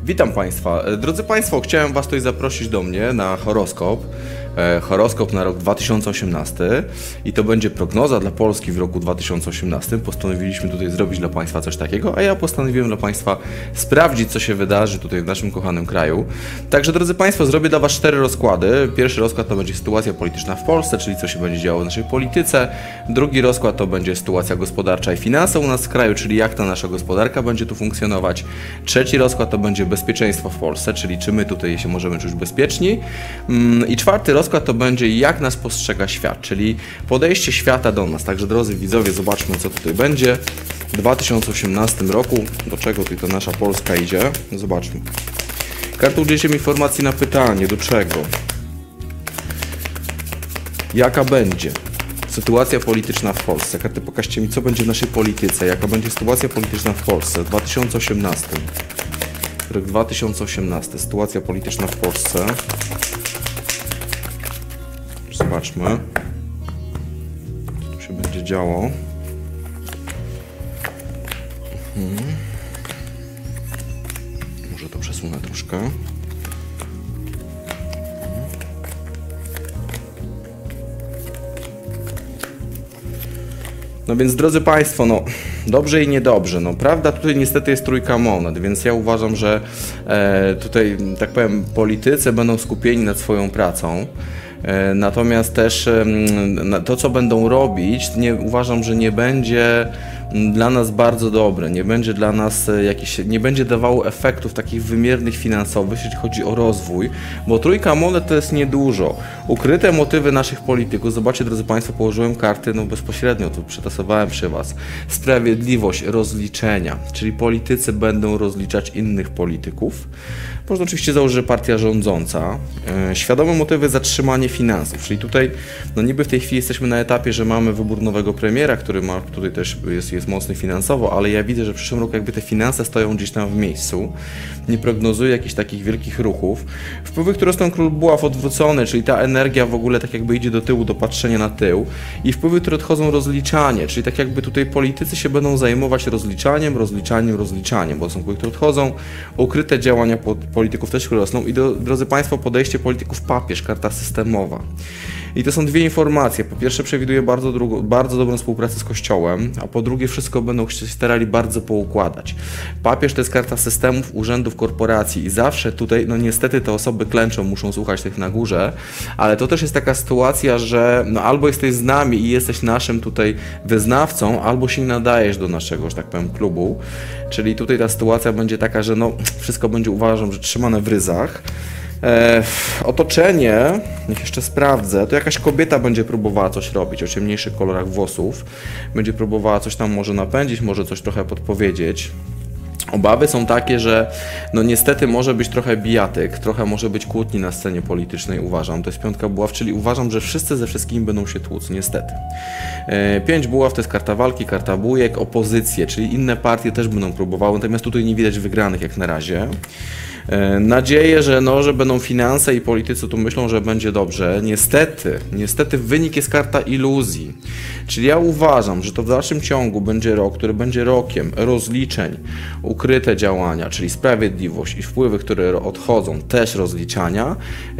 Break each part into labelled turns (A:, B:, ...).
A: Witam Państwa. Drodzy Państwo, chciałem Was tutaj zaprosić do mnie na horoskop. Horoskop na rok 2018 i to będzie prognoza dla Polski w roku 2018. Postanowiliśmy tutaj zrobić dla Państwa coś takiego, a ja postanowiłem dla Państwa sprawdzić, co się wydarzy tutaj w naszym kochanym kraju. Także, drodzy Państwo, zrobię dla Was 4 rozkłady. Pierwszy rozkład to będzie sytuacja polityczna w Polsce, czyli co się będzie działo w naszej polityce. Drugi rozkład to będzie sytuacja gospodarcza i finansowa u nas w kraju, czyli jak ta nasza gospodarka będzie tu funkcjonować. Trzeci rozkład to będzie bezpieczeństwo w Polsce, czyli czy my tutaj się możemy czuć bezpieczni. I czwarty rozkład to będzie jak nas postrzega świat, czyli podejście świata do nas. Także, drodzy widzowie, zobaczmy, co tutaj będzie w 2018 roku, do czego tutaj ta nasza Polska idzie. Zobaczmy. Karty udzielcie mi informacji na pytanie, do czego? Jaka będzie sytuacja polityczna w Polsce? Karty, pokażcie mi, co będzie w naszej polityce, jaka będzie sytuacja polityczna w Polsce w 2018. Rok 2018, sytuacja polityczna w Polsce. Zobaczmy, co tu się będzie działo. Może to przesunę troszkę. No więc, drodzy Państwo, no dobrze i niedobrze. No prawda, tutaj niestety jest trójka monet, więc ja uważam, że tutaj, tak powiem, politycy będą skupieni nad swoją pracą. Natomiast też to, co będą robić, uważam, że nie będzie dla nas bardzo dobre, nie będzie dla nas nie będzie dawało efektów takich wymiernych finansowych, jeśli chodzi o rozwój, bo trójka monet to jest niedużo. Ukryte motywy naszych polityków, zobaczcie, drodzy Państwo, położyłem karty bezpośrednio, tu przetasowałem przy Was. Sprawiedliwość, rozliczenia, czyli politycy będą rozliczać innych polityków. Można oczywiście założyć, że partia rządząca. Świadome motywy, zatrzymanie finansów, czyli tutaj, no niby w tej chwili jesteśmy na etapie, że mamy wybór nowego premiera, który tutaj też jest mocny finansowo, ale ja widzę, że w przyszłym roku jakby te finanse stoją gdzieś tam w miejscu. Nie prognozuję jakichś takich wielkich ruchów. Wpływy, które są król buław odwrócone, czyli ta energia w ogóle tak jakby idzie do tyłu, do patrzenia na tył. I wpływy, które odchodzą, rozliczanie, czyli tak jakby tutaj politycy się będą zajmować rozliczaniem, bo są wpływy, które odchodzą. Ukryte działania polityków też rosną i drodzy Państwo, podejście polityków papież, karta systemowa. I to są dwie informacje. Po pierwsze, przewiduję bardzo dobrą współpracę z Kościołem, a po drugie, wszystko będą się starali bardzo poukładać. Papież to jest karta systemów, urzędów, korporacji i zawsze tutaj, no niestety te osoby klęczą, muszą słuchać tych na górze, ale to też jest taka sytuacja, że no albo jesteś z nami i jesteś naszym tutaj wyznawcą, albo się nie nadajesz do naszego, że tak powiem, klubu. Czyli tutaj ta sytuacja będzie taka, że no wszystko będzie, uważam, że trzymane w ryzach. Otoczenie, niech jeszcze sprawdzę, to jakaś kobieta będzie próbowała coś robić o ciemniejszych kolorach włosów, będzie próbowała coś tam może napędzić, może coś trochę podpowiedzieć. Obawy są takie, że no niestety może być trochę bijatyk, trochę może być kłótni na scenie politycznej, uważam. To jest piątka buław, czyli uważam, że wszyscy ze wszystkimi będą się tłuc, niestety. 5 buław to jest karta walki, karta bujek, opozycje, czyli inne partie też będą próbowały, natomiast tutaj nie widać wygranych jak na razie. Nadzieję, że będą finanse i politycy tu myślą, że będzie dobrze. Niestety wynik jest karta iluzji. Czyli ja uważam, że to w dalszym ciągu będzie rok, który będzie rokiem rozliczeń, ukryte działania, czyli sprawiedliwość i wpływy, które odchodzą, też rozliczania.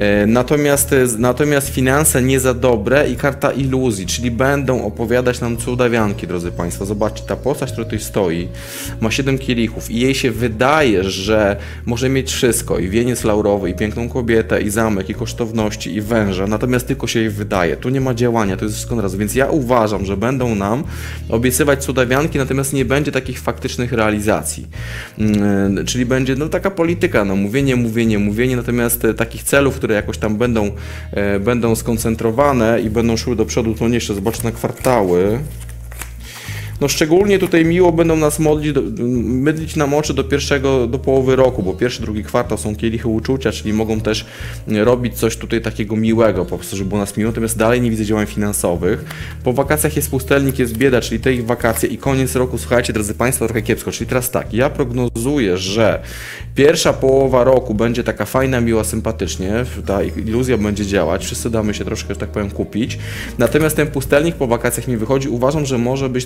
A: Natomiast finanse nie za dobre i karta iluzji, czyli będą opowiadać nam cudawianki, drodzy Państwo. Zobaczcie, ta postać, która tutaj stoi, ma 7 kielichów i jej się wydaje, że może mieć wszystko, i wieniec laurowy, i piękną kobietę, i zamek, i kosztowności, i węża, natomiast tylko się jej wydaje. Tu nie ma działania, to jest wszystko na raz, więc ja uważam, że będą nam obiecywać cudawianki, natomiast nie będzie takich faktycznych realizacji. Czyli będzie taka polityka, mówienie, natomiast takich celów, które jakoś tam będą skoncentrowane i będą szły do przodu, to nie jeszcze zobaczę na kwartały. No szczególnie tutaj miło będą nas mydlić nam oczy do połowy roku, bo pierwszy, drugi kwartał są kielichy uczucia, czyli mogą też robić coś tutaj takiego miłego, po prostu, żeby było nas miło, natomiast dalej nie widzę działań finansowych. Po wakacjach jest pustelnik, jest bieda, czyli te ich wakacje i koniec roku, słuchajcie, drodzy Państwo, trochę kiepsko, czyli teraz tak, ja prognozuję, że pierwsza połowa roku będzie taka fajna, miła, sympatycznie, ta iluzja będzie działać, wszyscy damy się troszkę, że tak powiem, kupić, natomiast ten pustelnik po wakacjach mi wychodzi, uważam, że może być troszkę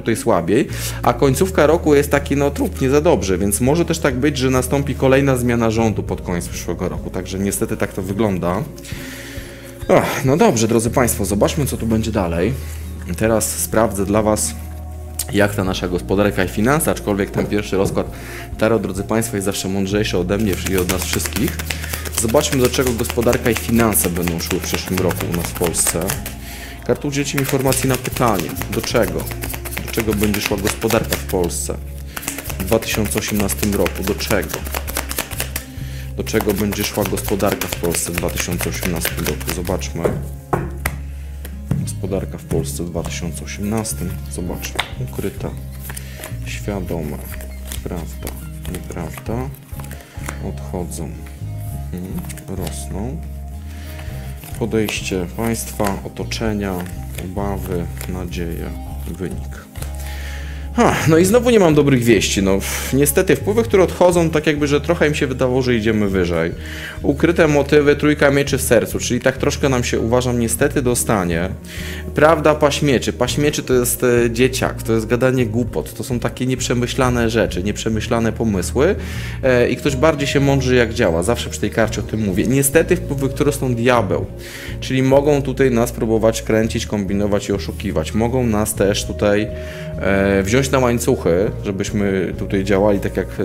A: tutaj słabiej, a końcówka roku jest taki, no trup, nie za dobrze, więc może też tak być, że nastąpi kolejna zmiana rządu pod koniec przyszłego roku, także niestety tak to wygląda. No dobrze, drodzy Państwo, zobaczmy, co tu będzie dalej. Teraz sprawdzę dla Was, jak ta nasza gospodarka i finanse, aczkolwiek ten pierwszy rozkład tarot, drodzy Państwo, jest zawsze mądrzejszy ode mnie i od nas wszystkich. Zobaczmy, do czego gospodarka i finanse będą szły w przyszłym roku u nas w Polsce. Karta, udzielcie mi informacji na pytanie. Do czego? Do czego będzie szła gospodarka w Polsce w 2018 roku? Do czego? Do czego będzie szła gospodarka w Polsce w 2018 roku? Zobaczmy. Gospodarka w Polsce w 2018. Zobaczmy. Ukryta, świadoma, prawda, nieprawda. Odchodzą, rosną. Podejście państwa, otoczenia, obawy, nadzieja, wynik. No i znowu nie mam dobrych wieści. No, niestety wpływy, które odchodzą, tak jakby, że trochę im się wydawało, że idziemy wyżej. Ukryte motywy, trójka mieczy w sercu, czyli tak troszkę nam się, uważam, niestety dostanie. Prawda, paź mieczy. Paź mieczy to jest dzieciak, to jest gadanie głupot, to są takie nieprzemyślane rzeczy, nieprzemyślane pomysły i ktoś bardziej się mądrzy, jak działa. Zawsze przy tej karcie o tym mówię. Niestety wpływy, które są diabeł, czyli mogą tutaj nas próbować kręcić, kombinować i oszukiwać. Mogą nas też tutaj wziąć na łańcuchy, żebyśmy tutaj działali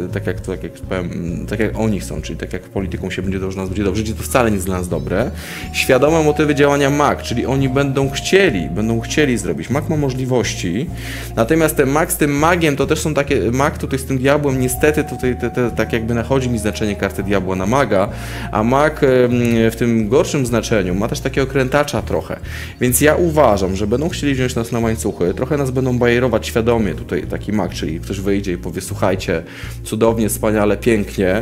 A: tak jak oni chcą, czyli tak jak polityką się będzie dobrze, nas będzie dobrze, gdzie to wcale nie jest dla nas dobre. Świadome motywy działania mag, czyli oni będą chcieli zrobić. Mag ma możliwości, natomiast ten mag z tym magiem to też są takie, mag tutaj z tym diabłem niestety tutaj tak jakby nachodzi mi znaczenie karty diabła na maga, a mag w tym gorszym znaczeniu ma też takiego krętacza trochę, więc ja uważam, że będą chcieli wziąć nas na łańcuchy, trochę nas będą bajerować świadomie tutaj taki mag, czyli ktoś wyjdzie i powie, słuchajcie, cudownie, wspaniale, pięknie.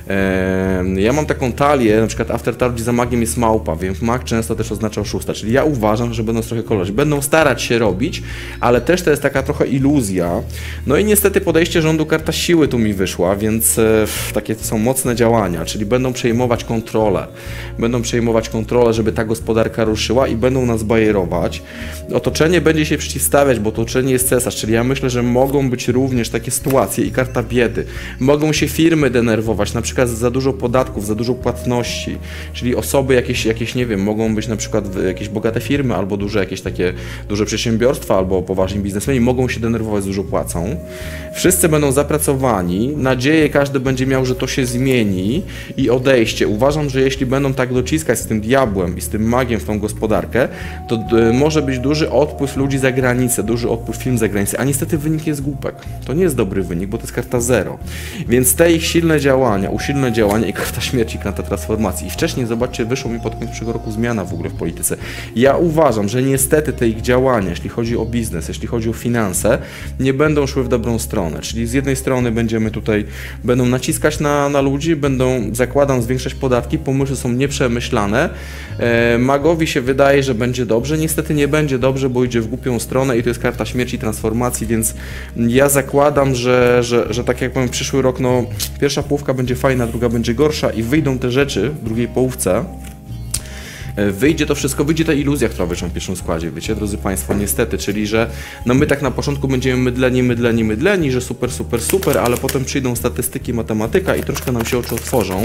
A: Ja mam taką talię, na przykład After Tarot, gdzie za magiem jest małpa, więc mag często też oznacza oszusta, czyli ja uważam, że będą trochę kolorzyć. Będą starać się robić, ale też to jest taka trochę iluzja. No i niestety podejście rządu, karta siły tu mi wyszła, więc takie to są mocne działania, czyli będą przejmować kontrolę. Będą przejmować kontrolę, żeby ta gospodarka ruszyła i będą nas bajerować. Otoczenie będzie się przeciwstawiać, bo otoczenie jest cesarz, czyli ja myślę, że mogą być również takie sytuacje i karta biedy. Mogą się firmy denerwować, na przykład za dużo podatków, za dużo płatności, czyli osoby jakieś nie wiem, mogą być na przykład jakieś bogate firmy albo duże przedsiębiorstwa albo poważni biznesmeni mogą się denerwować, dużo płacą. Wszyscy będą zapracowani, nadzieję każdy będzie miał, że to się zmieni i odejście. Uważam, że jeśli będą tak dociskać z tym diabłem i z tym magiem w tą gospodarkę, to może być duży odpływ ludzi za granicę, duży odpływ firm za granicę, a niestety wynik jest głupek. To nie jest dobry wynik, bo to jest karta 0. Więc te ich usilne działania i karta śmierci, karta transformacji. I wcześniej, zobaczcie, wyszło mi pod koniec przyszłego roku zmiana w ogóle w polityce. Ja uważam, że niestety te ich działania, jeśli chodzi o biznes, jeśli chodzi o finanse, nie będą szły w dobrą stronę. Czyli z jednej strony będą naciskać na ludzi, zakładam, zwiększać podatki, pomysły są nieprzemyślane. Magowi się wydaje, że będzie dobrze, niestety nie będzie dobrze, bo idzie w głupią stronę i to jest karta śmierci, transformacji, więc ja zakładam, że tak jak powiem, przyszły rok, no pierwsza połówka będzie fajna, druga będzie gorsza i wyjdą te rzeczy w drugiej połówce. Wyjdzie to wszystko, wyjdzie ta iluzja, która wyszła w pierwszym składzie, wiecie, drodzy Państwo, niestety, czyli że no my tak na początku będziemy mydleni, że super, ale potem przyjdą statystyki, matematyka i troszkę nam się oczy otworzą.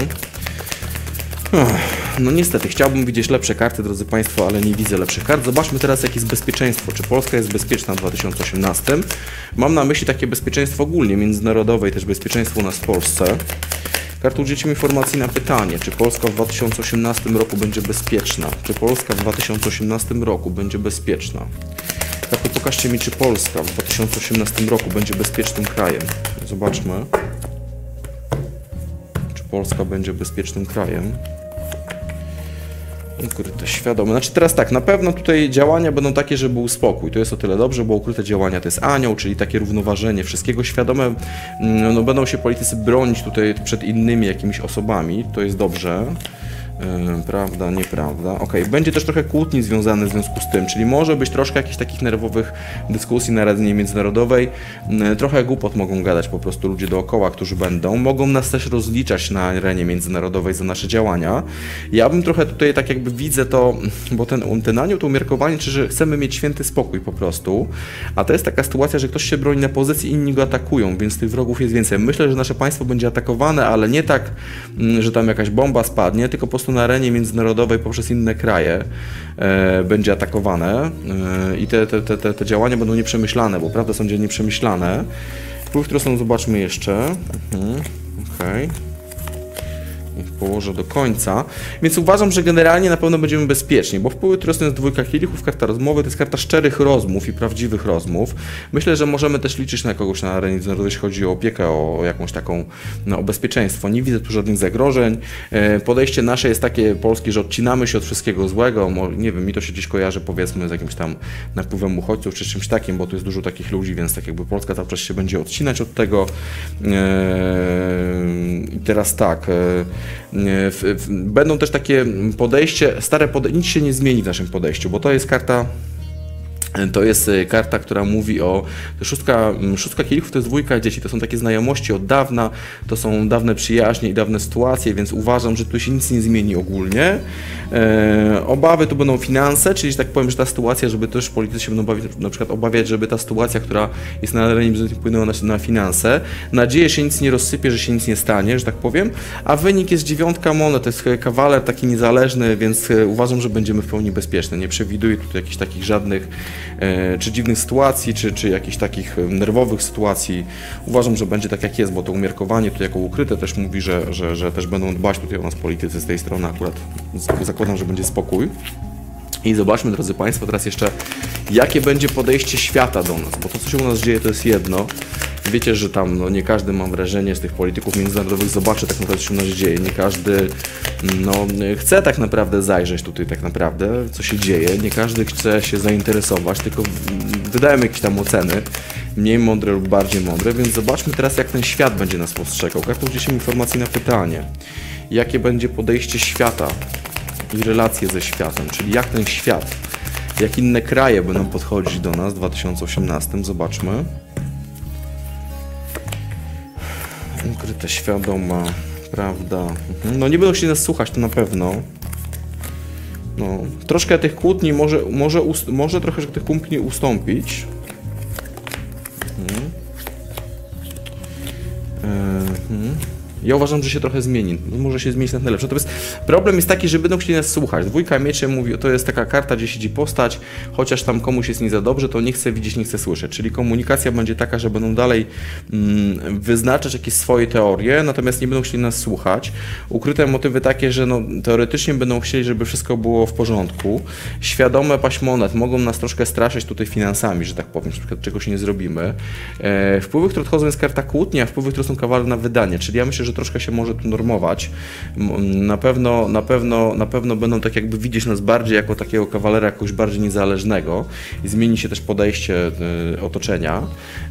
A: No niestety, chciałbym widzieć lepsze karty, drodzy Państwo, ale nie widzę lepszych kart. Zobaczmy teraz, jakie jest bezpieczeństwo. Czy Polska jest bezpieczna w 2018? Mam na myśli takie bezpieczeństwo ogólnie, międzynarodowe i też bezpieczeństwo u nas w Polsce. Kartu, udzielcie mi informacji na pytanie, czy Polska w 2018 roku będzie bezpieczna? Czy Polska w 2018 roku będzie bezpieczna? Kartu, pokażcie mi, czy Polska w 2018 roku będzie bezpiecznym krajem. Zobaczmy. Czy Polska będzie bezpiecznym krajem? Ukryte, świadome. Znaczy teraz tak, na pewno tutaj działania będą takie, że był spokój. To jest o tyle dobrze, bo ukryte działania to jest anioł, czyli takie równoważenie wszystkiego. Świadome, no będą się politycy bronić tutaj przed innymi jakimiś osobami. To jest dobrze. Prawda, nieprawda. Okej, będzie też trochę kłótni związanych w związku z tym, czyli może być troszkę jakichś takich nerwowych dyskusji na arenie międzynarodowej. Trochę głupot mogą gadać po prostu ludzie dookoła, którzy będą. Mogą nas też rozliczać na arenie międzynarodowej za nasze działania. Ja bym trochę tutaj tak jakby widzę to, bo ten anioł, to umiarkowanie, czy że chcemy mieć święty spokój po prostu, a to jest taka sytuacja, że ktoś się broni na pozycji, inni go atakują, więc tych wrogów jest więcej. Myślę, że nasze państwo będzie atakowane, ale nie tak, że tam jakaś bomba spadnie, tylko po prostu na arenie międzynarodowej poprzez inne kraje będzie atakowane i te działania będą nieprzemyślane, bo prawda są dzielnie nieprzemyślane. Wpływ, które są, zobaczmy jeszcze. Okej. Położę do końca, więc uważam, że generalnie na pewno będziemy bezpieczni, bo wpływy, które są z dwójka kielichów, karta rozmowy, to jest karta szczerych rozmów i prawdziwych rozmów. Myślę, że możemy też liczyć na kogoś na arenie międzynarodowej, jeśli chodzi o opiekę, o jakąś taką, no, o bezpieczeństwo. Nie widzę tu żadnych zagrożeń. Podejście nasze jest takie polskie, że odcinamy się od wszystkiego złego. Nie wiem, mi to się gdzieś kojarzy, powiedzmy, z jakimś tam napływem uchodźców czy czymś takim, bo tu jest dużo takich ludzi, więc tak jakby Polska cały czas się będzie odcinać od tego. I teraz tak, będą też takie podejście, nic się nie zmieni w naszym podejściu, bo to jest karta, która mówi o... Szóstka kielichów to jest dwójka dzieci, to są takie znajomości od dawna, to są dawne przyjaźnie i dawne sytuacje, więc uważam, że tu się nic nie zmieni ogólnie. Obawy tu będą finanse, czyli że tak powiem, że ta sytuacja, żeby też politycy się będą na przykład obawiać, żeby ta sytuacja, która jest na arenie międzynarodowej, wpłynęła na finanse. Nadzieję, że się nic nie rozsypie, że się nic nie stanie, że tak powiem. A wynik jest 9 monet, to jest kawaler taki niezależny, więc uważam, że będziemy w pełni bezpieczni. Nie przewiduję tutaj jakichś takich żadnych czy dziwnych sytuacji, czy jakichś takich nerwowych sytuacji. Uważam, że będzie tak jak jest, bo to umiarkowanie tutaj jako ukryte też mówi, że też będą dbać tutaj o nas politycy z tej strony akurat. Zakładam, że będzie spokój. I zobaczmy, drodzy Państwo, teraz jeszcze jakie będzie podejście świata do nas, bo to, co się u nas dzieje, to jest jedno. Wiecie, że tam no, nie każdy, mam wrażenie, z tych polityków międzynarodowych zobaczy tak naprawdę, co się u nas dzieje. Nie każdy chce tak naprawdę zajrzeć tutaj tak naprawdę, co się dzieje. Nie każdy chce się zainteresować, tylko wydajemy jakieś tam oceny, mniej mądre lub bardziej mądre, więc zobaczmy teraz, jak ten świat będzie nas postrzegał. Kartą 10 informacji na pytanie. Jakie będzie podejście świata i relacje ze światem, czyli jak ten świat, jak inne kraje będą podchodzić do nas w 2018, zobaczmy. Ukryte, świadoma, prawda. No nie będą się nas słuchać, to na pewno. No, troszkę tych kłótni może trochę tych kłótni ustąpić. Ja uważam, że się trochę zmieni. Może się zmienić na najlepsze. Natomiast problem jest taki, że będą chcieli nas słuchać. Dwójka mieczy mówi, to jest taka karta, gdzie siedzi postać, chociaż tam komuś jest nie za dobrze, to nie chce widzieć, nie chce słyszeć. Czyli komunikacja będzie taka, że będą dalej wyznaczać jakieś swoje teorie, natomiast nie będą chcieli nas słuchać. Ukryte motywy takie, że no, teoretycznie będą chcieli, żeby wszystko było w porządku. Świadome paść monet mogą nas troszkę straszyć tutaj finansami, że tak powiem, na przykład czegoś nie zrobimy. Wpływy, które odchodzą, jest karta kłótnia, a wpływy, które są kawaler na wydanie, czyli ja myślę, że troszkę się może tu normować. Na pewno będą tak jakby widzieć nas bardziej jako takiego kawalera jakoś bardziej niezależnego i zmieni się też podejście otoczenia.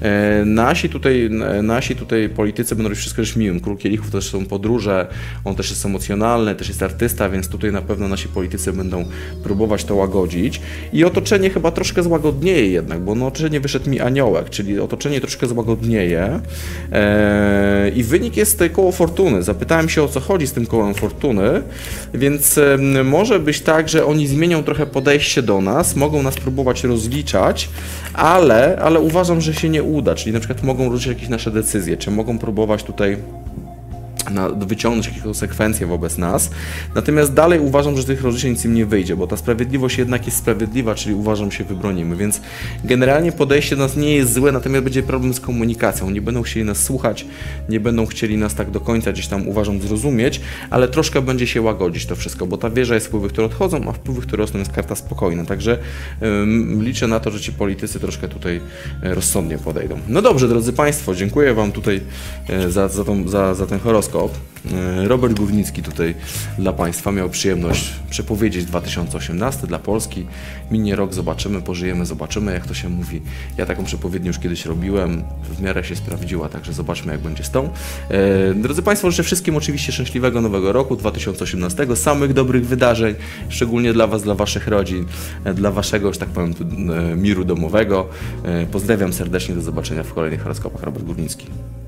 A: Nasi tutaj politycy będą robić wszystko rzecz miłym. Król kielichów też są podróże, on też jest emocjonalny, też jest artysta, więc tutaj na pewno nasi politycy będą próbować to łagodzić. I otoczenie chyba troszkę złagodnieje jednak, bo na otoczenie wyszedł mi aniołek, czyli otoczenie troszkę złagodnieje. I wynik jest koło fortuny. Zapytałem się, o co chodzi z tym kołem fortuny, więc może być tak, że oni zmienią trochę podejście do nas, mogą nas próbować rozliczać, ale uważam, że się nie uda, czyli na przykład mogą rozliczać jakieś nasze decyzje, czy mogą próbować tutaj wyciągnąć jakieś konsekwencje wobec nas. Natomiast dalej uważam, że z tych rozliczeń nic im nie wyjdzie, bo ta sprawiedliwość jednak jest sprawiedliwa, czyli uważam, się wybronimy. Więc generalnie podejście do nas nie jest złe, natomiast będzie problem z komunikacją. Nie będą chcieli nas słuchać, nie będą chcieli nas tak do końca gdzieś tam, uważam, zrozumieć, ale troszkę będzie się łagodzić to wszystko, bo ta wieża jest wpływy, które odchodzą, a wpływy, które rosną, jest karta spokojna. Także liczę na to, że ci politycy troszkę tutaj rozsądnie podejdą. No dobrze, drodzy Państwo, dziękuję Wam tutaj za ten horoskop. Robert Górnicki tutaj dla Państwa miał przyjemność przepowiedzieć 2018 dla Polski. Minie rok, zobaczymy, pożyjemy, zobaczymy, jak to się mówi. Ja taką przepowiednię już kiedyś robiłem, w miarę się sprawdziła, także zobaczmy, jak będzie z tą. Drodzy Państwo, życzę wszystkim oczywiście szczęśliwego nowego roku 2018, samych dobrych wydarzeń, szczególnie dla Was, dla Waszych rodzin, dla Waszego, że tak powiem, miru domowego. Pozdrawiam serdecznie, do zobaczenia w kolejnych horoskopach. Robert Górnicki.